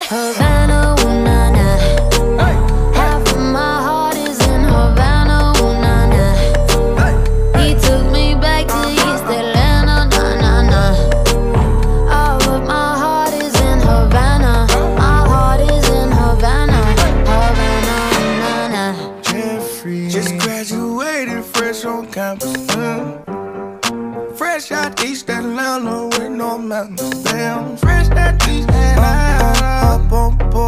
Havana, ooh, nah, nah. Half of my heart is in Havana, ooh, nah, nah. He took me back to East Atlanta, nah, nah, nah. Oh, but my heart is in Havana. My heart is in Havana, Havana, ooh, nah, nah. Jeffrey just graduated fresh on campus. Fresh out East Atlanta with no mountains. Damn, fresh out East Atlanta. Up on board.